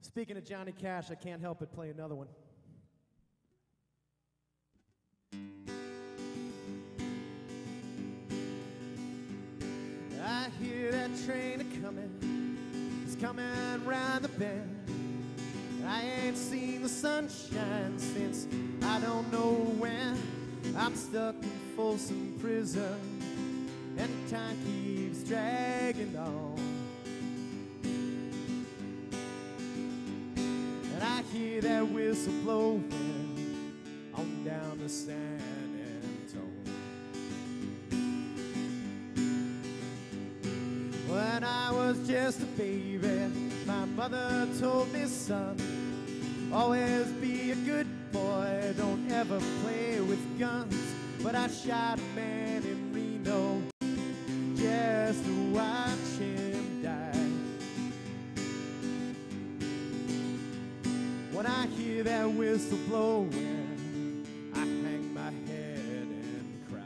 Speaking of Johnny Cash, I can't help but play another one. I hear that train a-comin', it's coming round the bend. I ain't seen the sunshine since I don't know when. I'm stuck in Folsom prison, and time keeps dragging on. And I hear that whistle blowing on down the San Antone. When I was just a baby, my mother told me, son, always be a good boy, don't ever play with guns. But I shot a man in Reno just to watch him die. When I hear that whistle blowing, I hang my head and cry.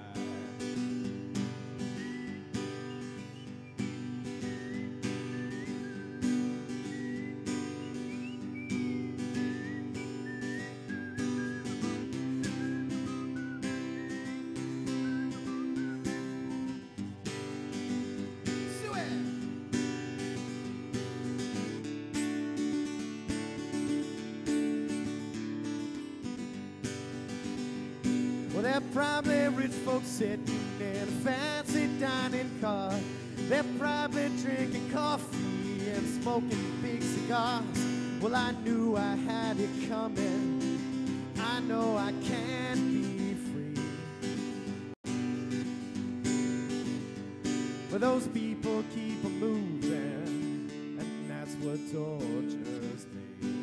Well, they're probably rich folks sitting in a fancy dining car. They're probably drinking coffee and smoking big cigars. Well, I knew I had it coming. I know I can't be free. But those people keep on moving, and that's what tortures me.